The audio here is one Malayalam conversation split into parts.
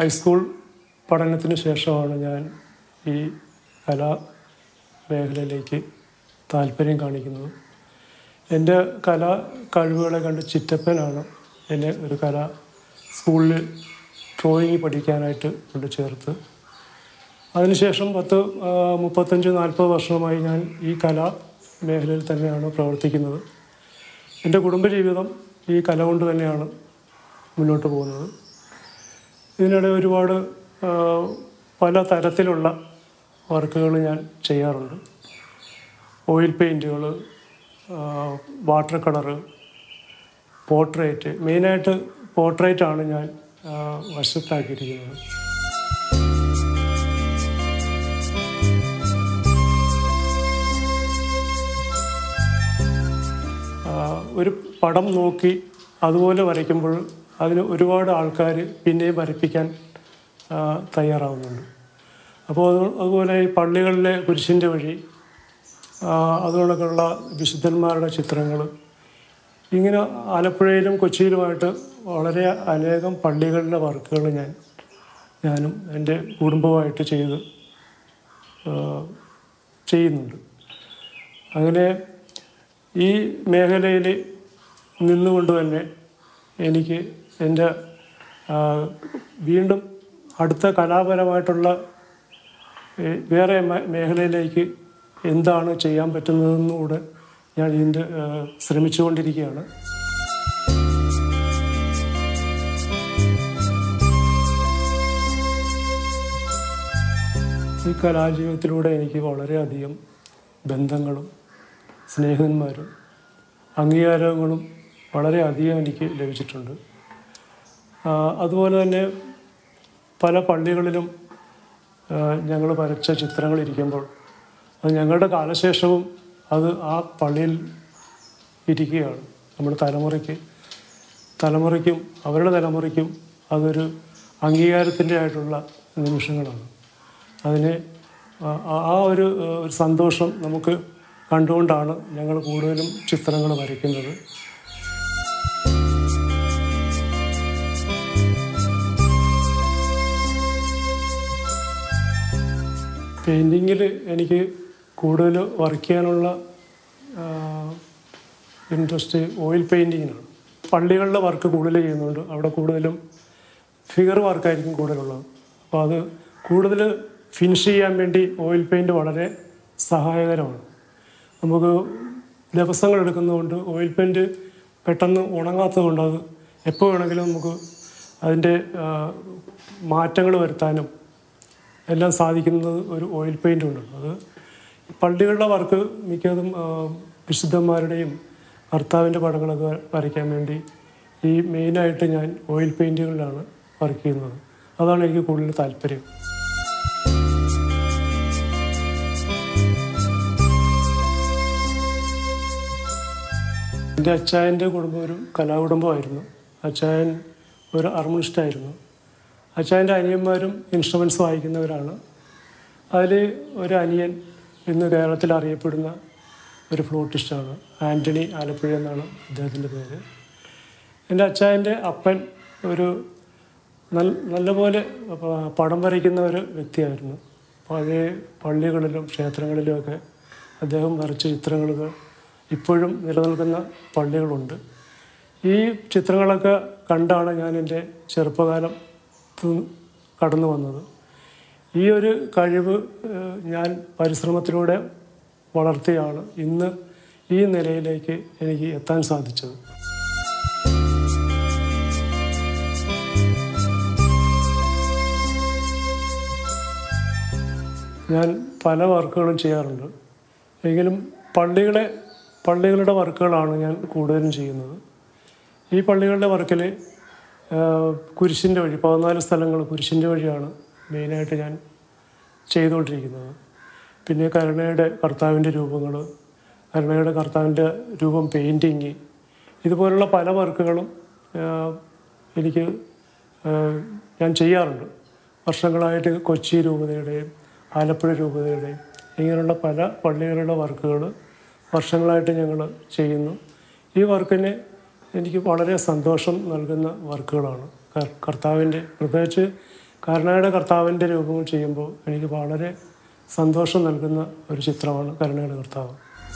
ഹൈസ്കൂൾ പഠനത്തിന് ശേഷമാണ് ഞാൻ ഈ കലാ മേഖലയിലേക്ക് താല്പര്യം കാണിക്കുന്നത്. എൻ്റെ കലാ കഴിവുകളെ കണ്ട് ചിറ്റപ്പനാണ് എന്നെ ഒരു കലാ സ്കൂളിൽ ഡ്രോയിങ് പഠിക്കാനായിട്ട് കൊണ്ട് ചേർത്ത്. അതിനുശേഷം 35-40 വർഷമായി ഞാൻ ഈ കലാ മേഖലയിൽ തന്നെയാണ് പ്രവർത്തിക്കുന്നത്. എൻ്റെ കുടുംബജീവിതം ഈ കല കൊണ്ട് തന്നെയാണ് മുന്നോട്ട് പോകുന്നത്. ഇതിനിടെ ഒരുപാട് പല തരത്തിലുള്ള വർക്കുകൾ ഞാൻ ചെയ്യാറുണ്ട്. ഓയിൽ പെയിൻറ്റുകൾ, വാട്ടർ കളറ്, പോർട്രേറ്റ്. മെയിനായിട്ട് പോർട്രേറ്റാണ് ഞാൻ വശത്താക്കിയിരിക്കുന്നത്. ഒരു പടം നോക്കി അതുപോലെ വരയ്ക്കുമ്പോൾ അതിന് ഒരുപാട് ആൾക്കാർ പിന്നെയും വരപ്പിക്കാൻ തയ്യാറാവുന്നുണ്ട്. അപ്പോൾ അതുപോലെ ഈ പള്ളികളിലെ കുരിശിൻ്റെ വഴി, അതുകൊണ്ടൊക്കെയുള്ള വിശുദ്ധന്മാരുടെ ചിത്രങ്ങൾ, ഇങ്ങനെ ആലപ്പുഴയിലും കൊച്ചിയിലുമായിട്ട് വളരെ അനേകം പള്ളികളിലെ വർക്കുകൾ ഞാനും എൻ്റെ കുടുംബമായിട്ട് ചെയ്യുന്നുണ്ട്. അങ്ങനെ ഈ മേഖലയിൽ നിന്നുകൊണ്ട് തന്നെ എനിക്ക് എൻ്റെ വീണ്ടും അടുത്ത കലാപരമായിട്ടുള്ള വേറെ മേഖലയിലേക്ക് എന്താണ് ചെയ്യാൻ പറ്റുന്നതെന്നുകൂടെ ഞാൻ ഇതിൻ്റെ ശ്രമിച്ചുകൊണ്ടിരിക്കുകയാണ്. ഈ കലാജീവിതത്തിലൂടെ എനിക്ക് വളരെയധികം ബന്ധങ്ങളും സ്നേഹിതന്മാരും അംഗീകാരങ്ങളും വളരെയധികം എനിക്ക് ലഭിച്ചിട്ടുണ്ട്. അതുപോലെ തന്നെ പല പള്ളികളിലും ഞങ്ങൾ വരച്ച ചിത്രങ്ങളിരിക്കുമ്പോൾ അത് ഞങ്ങളുടെ കാലശേഷവും അത് ആ പള്ളിയിൽ ഇരിക്കുകയാണ്. നമ്മുടെ തലമുറയ്ക്കും അവരുടെ തലമുറയ്ക്കും അതൊരു അംഗീകാരത്തിൻ്റെ ആയിട്ടുള്ള നിമിഷങ്ങളാണ്. അതിന് ആ ഒരു സന്തോഷം നമുക്ക് കണ്ടുകൊണ്ടാണ് ഞങ്ങൾ കൂടുതലും ചിത്രങ്ങൾ വരയ്ക്കുന്നത്. പെയിൻറ്റിങ്ങിൽ എനിക്ക് കൂടുതൽ വർക്ക് ചെയ്യാനുള്ള ഇൻട്രസ്റ്റ് ഓയിൽ പെയിൻറ്റിങ്ങിനാണ്. പള്ളികളിലെ വർക്ക് കൂടുതൽ ചെയ്യുന്നുണ്ട്. അവിടെ കൂടുതലും ഫിഗർ വർക്കായിരിക്കും കൂടുതലുള്ളത്. അപ്പോൾ അത് കൂടുതൽ ഫിനിഷ് ചെയ്യാൻ വേണ്ടി ഓയിൽ പെയിൻറ്റ് വളരെ സഹായകരമാണ്. നമുക്ക് ദിവസങ്ങൾ എടുക്കുന്നതുകൊണ്ട് ഓയിൽ പെയിൻറ്റ് പെട്ടെന്ന് ഉണങ്ങാത്തതുകൊണ്ട് അത് എപ്പോൾ വേണമെങ്കിലും നമുക്ക് അതിൻ്റെ മാറ്റങ്ങൾ വരുത്താനും എല്ലാം സാധിക്കുന്നത് ഒരു ഓയിൽ പെയിൻ്റ് കൊണ്ടാണ്. അത് പള്ളികളുടെ വർക്ക് മിക്കതും വിശുദ്ധന്മാരുടെയും കർത്താവിൻ്റെ പടങ്ങളൊക്കെ വരയ്ക്കാൻ വേണ്ടി ഈ മെയിനായിട്ട് ഞാൻ ഓയിൽ പെയിൻറ്റുകളിലാണ് വർക്ക് ചെയ്യുന്നത്. അതാണ് എനിക്ക് കൂടുതൽ താല്പര്യം. എൻ്റെ അച്ചായൻ്റെ കുടുംബം ഒരു കലാകുടുംബമായിരുന്നു. അച്ചായൻ ഒരു ഹാർമോണിസ്റ്റായിരുന്നു. അച്ചായൻ്റെ അനിയന്മാരും ഇൻസ്ട്രുമെൻറ്റ്സ് വായിക്കുന്നവരാണ്. അതിൽ ഒരു അനിയൻ ഇന്ന് കേരളത്തിൽ അറിയപ്പെടുന്ന ഒരു ഫ്ലൂട്ടിസ്റ്റാണ്. ആൻ്റണി ആലപ്പുഴ എന്നാണ് അദ്ദേഹത്തിൻ്റെ പേര്. എൻ്റെ അച്ചായൻ്റെ അപ്പൻ ഒരു നല്ലപോലെ പടം വരയ്ക്കുന്ന ഒരു വ്യക്തിയായിരുന്നു. പഴയ പള്ളികളിലും ക്ഷേത്രങ്ങളിലുമൊക്കെ അദ്ദേഹം വരച്ച ചിത്രങ്ങൾ ഇപ്പോഴും നിലനിൽക്കുന്ന പള്ളികളുണ്ട്. ഈ ചിത്രങ്ങളൊക്കെ കണ്ടാണ് ഞാൻ എൻ്റെ ചെറുപ്പകാലം കടന്നു വന്നത്. ഈ ഒരു കഴിവ് ഞാൻ പരിശ്രമത്തിലൂടെ വളർത്തിയാണ് ഇന്ന് ഈ നിലയിലേക്ക് എനിക്ക് എത്താൻ സാധിച്ചത്. ഞാൻ പല വർക്കുകളും ചെയ്യാറുണ്ട്. എങ്കിലും പള്ളികളുടെ വർക്കുകളാണ് ഞാൻ കൂടുതലും ചെയ്യുന്നത്. ഈ പള്ളികളുടെ വർക്കിൽ കുരിശിൻ്റെ വഴി 14 സ്ഥലങ്ങൾ കുരിശിൻ്റെ വഴിയാണ് മെയിനായിട്ട് ഞാൻ ചെയ്തുകൊണ്ടിരിക്കുന്നത്. പിന്നെ കരുണയുടെ കർത്താവിൻ്റെ രൂപം പെയിൻറ്റിങ്, ഇതുപോലുള്ള പല വർക്കുകളും ഞാൻ ചെയ്യാറുണ്ട്. വർഷങ്ങളായിട്ട് കൊച്ചി രൂപതയുടെയും ആലപ്പുഴ രൂപതയുടെയും ഇങ്ങനെയുള്ള പല പള്ളികളുടെ വർക്കുകൾ വർഷങ്ങളായിട്ട് ഞങ്ങൾ ചെയ്യുന്നു. ഈ വർക്കിന് എനിക്ക് വളരെ സന്തോഷം നൽകുന്ന വർക്കുകളാണ്. കർത്താവിൻ്റെ പ്രത്യേകിച്ച് കരുണയുടെ കർത്താവിൻ്റെ രൂപങ്ങൾ ചെയ്യുമ്പോൾ എനിക്ക് വളരെ സന്തോഷം നൽകുന്ന ഒരു ചിത്രമാണ് കരുണയുടെ കർത്താവ്.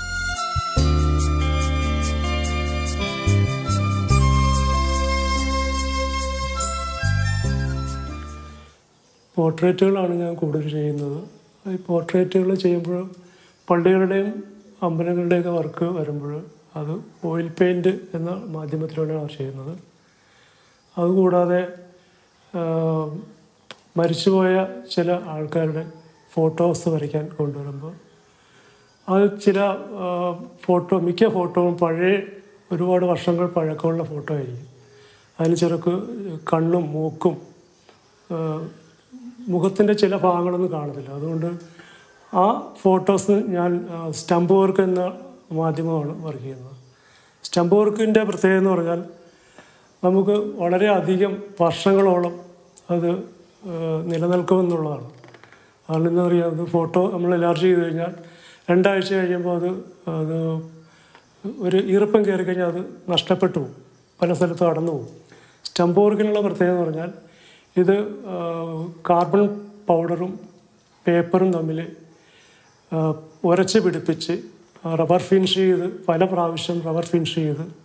പോർട്രേറ്റുകളാണ് ഞാൻ കൂടുതൽ ചെയ്യുന്നത്. ഈ പോർട്രേറ്റുകൾ ചെയ്യുമ്പോൾ പള്ളികളുടെയും അമ്പലങ്ങളുടെയൊക്കെ വർക്ക് വരുമ്പോൾ അത് ഓയിൽ പെയിൻറ്റ് എന്ന മാധ്യമത്തിലൂടെയാണ് ചെയ്യുന്നത്. അതുകൂടാതെ മരിച്ചുപോയ ചില ആൾക്കാരുടെ ഫോട്ടോസ് വരയ്ക്കാൻ കൊണ്ടുവരുമ്പോൾ അത് ചില മിക്ക ഫോട്ടോയും പഴയ ഒരുപാട് വർഷങ്ങൾ പഴക്കമുള്ള ഫോട്ടോ ആയിരിക്കും. അതിന് ചെറുക്ക് കണ്ണും മൂക്കും മുഖത്തിൻ്റെ ചില ഭാഗങ്ങളൊന്നും കാണത്തില്ല. അതുകൊണ്ട് ആ ഫോട്ടോസ് ഞാൻ സ്റ്റംപ് വർക്ക് എന്ന മാധ്യമമാണ് വർക്ക് ചെയ്യുന്നത്. സ്റ്റംപ് വർക്കിൻ്റെ പ്രത്യേകത എന്ന് പറഞ്ഞാൽ നമുക്ക് വളരെയധികം വർഷങ്ങളോളം അത് നിലനിൽക്കുമെന്നുള്ളതാണ്. കാരണം എന്താ പറയുക, അത് ഫോട്ടോ നമ്മൾ എൻലാർജ് ചെയ്ത് കഴിഞ്ഞാൽ 2 ആഴ്ച കഴിയുമ്പോൾ അത് ഒരു ഈർപ്പം കയറി കഴിഞ്ഞാൽ അത് നഷ്ടപ്പെട്ടു പോകും, പല സ്ഥലത്തും അടന്നു പോകും. സ്റ്റംപ് വർക്കിനുള്ള പ്രത്യേകത എന്ന് പറഞ്ഞാൽ ഇത് കാർബൺ പൗഡറും പേപ്പറും തമ്മിൽ ഉരച്ച് പിടിപ്പിച്ച് റബ്ബർ ഫിനിഷ് ചെയ്ത് പല പ്രാവശ്യം റബ്ബർ ഫിനിഷ്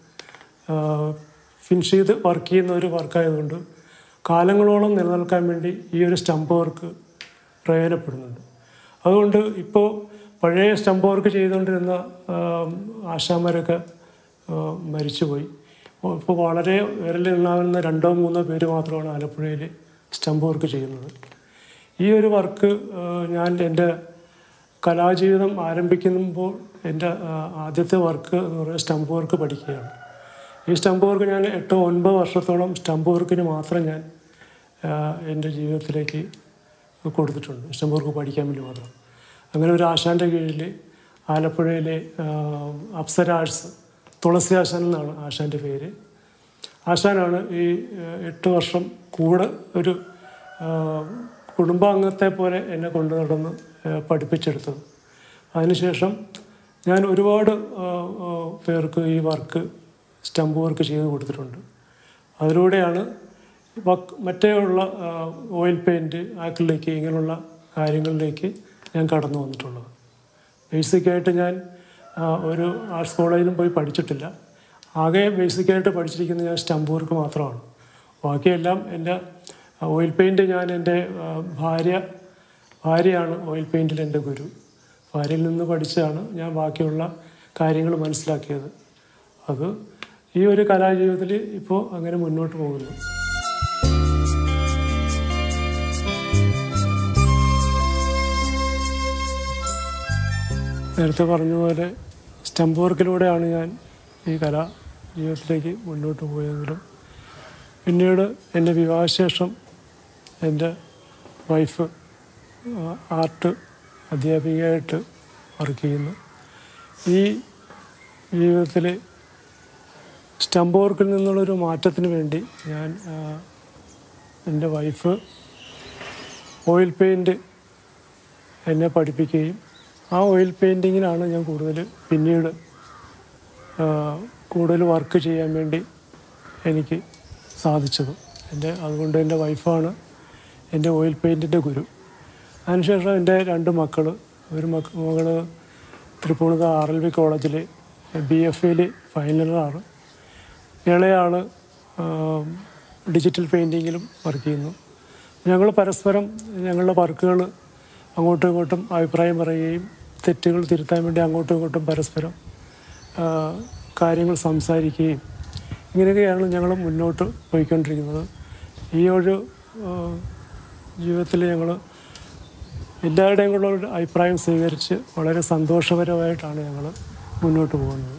ചെയ്ത് വർക്ക് ചെയ്യുന്ന ഒരു വർക്കായതുകൊണ്ട് കാലങ്ങളോളം നിലനിൽക്കാൻ വേണ്ടി ഈ ഒരു സ്റ്റംപ് വർക്ക് പ്രയോജനപ്പെടുന്നുണ്ട്. അതുകൊണ്ട് ഇപ്പോൾ പഴയ സ്റ്റംപ് വർക്ക് ചെയ്തുകൊണ്ടിരുന്ന ആശാന്മാരൊക്കെ മരിച്ചുപോയി. ഇപ്പോൾ വളരെ വിരലിലുണ്ടാകുന്ന 2-3 പേര് മാത്രമാണ് ആലപ്പുഴയിൽ സ്റ്റംപ് വർക്ക് ചെയ്യുന്നത്. ഈ ഒരു വർക്ക് ഞാൻ എൻ്റെ കലാജീവിതം ആരംഭിക്കുമ്പോൾ എൻ്റെ ആദ്യത്തെ വർക്ക് എന്ന് പറയുന്നത് സ്റ്റംപ് വർക്ക് പഠിക്കുകയാണ്. ഈ സ്റ്റംപ് വർക്ക് ഞാൻ 8-9 വർഷത്തോളം സ്റ്റംപ് വർക്കിന് മാത്രം ഞാൻ എൻ്റെ ജീവിതത്തിലേക്ക് കൊടുത്തിട്ടുണ്ട്. സ്റ്റംപ് വർക്ക് പഠിക്കാൻ വേണ്ടി മാത്രം. അങ്ങനെ ഒരു ആശാൻ്റെ കീഴിൽ ആലപ്പുഴയിലെ അപ്സര ആർട്സ്, തുളസി ആശാൻ എന്നാണ് ആശാൻ്റെ പേര്. ആശാനാണ് ഈ 8 വർഷം കൂടെ ഒരു കുടുംബാംഗത്തെ പോലെ എന്നെ കൊണ്ടു നടന്ന് പഠിപ്പിച്ചെടുത്തത്. അതിനുശേഷം ഞാൻ ഒരുപാട് പേർക്ക് ഈ സ്റ്റംപ് വർക്ക് ചെയ്ത് കൊടുത്തിട്ടുണ്ട്. അതിലൂടെയാണ് മറ്റേ ഉള്ള ഓയിൽ പെയിൻറ്റ്, ആക്രിലിക് ഇങ്ങനെയുള്ള കാര്യങ്ങളിലേക്ക് ഞാൻ കടന്നു വന്നിട്ടുള്ളത്. ബേസിക്കായിട്ട് ഞാൻ ഒരു ആർട്സ് കോളേജിലും പോയി പഠിച്ചിട്ടില്ല. ആകെ ബേസിക്കായിട്ട് പഠിച്ചിരിക്കുന്നത് ഞാൻ സ്റ്റംപ് വർക്ക് മാത്രമാണ്. ബാക്കിയെല്ലാം എൻ്റെ ഓയിൽ പെയിൻറ്റ് ഞാൻ എൻ്റെ ഭാര്യയാണ് ഓയിൽ പെയിൻറ്റിൽ എൻ്റെ ഗുരു. ഭാര്യയിൽ നിന്ന് പഠിച്ചാണ് ഞാൻ ബാക്കിയുള്ള കാര്യങ്ങൾ മനസ്സിലാക്കിയത്. അത് ഈ ഒരു കലാജീവിതത്തിൽ ഇപ്പോൾ അങ്ങനെ മുന്നോട്ട് പോകുന്നു. നേരത്തെ പറഞ്ഞതുപോലെ സ്റ്റംപ് വർക്കിലൂടെയാണ് ഞാൻ ഈ കലാ ജീവിതത്തിലേക്ക് മുന്നോട്ട് പോയതെങ്കിലും പിന്നീട് എൻ്റെ വിവാഹശേഷം എൻ്റെ വൈഫ് ആർട്ട് അധ്യാപികയായിട്ട് വർക്ക് ചെയ്യുന്നു. ഈ ജീവിതത്തിൽ സ്റ്റംപ് വർക്കിൽ നിന്നുള്ളൊരു മാറ്റത്തിന് വേണ്ടി ഞാൻ എൻ്റെ വൈഫ് ഓയിൽ പെയിൻറ്റ് എന്നെ പഠിപ്പിക്കുകയും ആ ഓയിൽ പെയിൻറ്റിങ്ങിനാണ് ഞാൻ പിന്നീട് കൂടുതൽ വർക്ക് ചെയ്യാൻ വേണ്ടി എനിക്ക് സാധിച്ചത്. അതുകൊണ്ട് എൻ്റെ വൈഫാണ് എൻ്റെ ഓയിൽ പെയിൻറ്റിൻ്റെ ഗുരു. അതിനുശേഷം എൻ്റെ 2 മക്കൾ, ഒരു മകൾ തൃപ്പൂണിത്തുറ RLV കോളേജിൽ BFAയിൽ ഫൈനൽ ഇയറാണ്. ഇളയാൾ ഡിജിറ്റൽ പെയിൻറ്റിങ്ങിലും വർക്ക് ചെയ്യുന്നു. ഞങ്ങൾ പരസ്പരം ഞങ്ങളുടെ വർക്കുകൾ അങ്ങോട്ടും ഇങ്ങോട്ടും അഭിപ്രായം പറയുകയും തെറ്റുകൾ തിരുത്താൻ വേണ്ടി അങ്ങോട്ടും ഇങ്ങോട്ടും പരസ്പരം കാര്യങ്ങൾ സംസാരിക്കുകയും ഇങ്ങനെയൊക്കെയാണ് ഞങ്ങൾ മുന്നോട്ട് പോയിക്കൊണ്ടിരിക്കുന്നത്. ഈ ഒരു ജീവിതത്തിൽ ഞങ്ങൾ എല്ലാവരുടെയും കൂടെ ഒരു അഭിപ്രായം സ്വീകരിച്ച് വളരെ സന്തോഷപരമായിട്ടാണ് ഞങ്ങൾ മുന്നോട്ട് പോകുന്നത്.